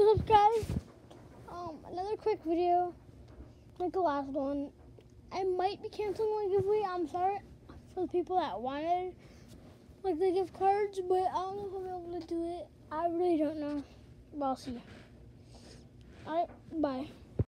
what's up, guys? Another quick video, like the last one. I might be canceling my giveaway. I'm sorry for the people that wanted like the gift cards, but I don't know if I'll be able to do it. I really don't know. But I'll see you. Alright, bye.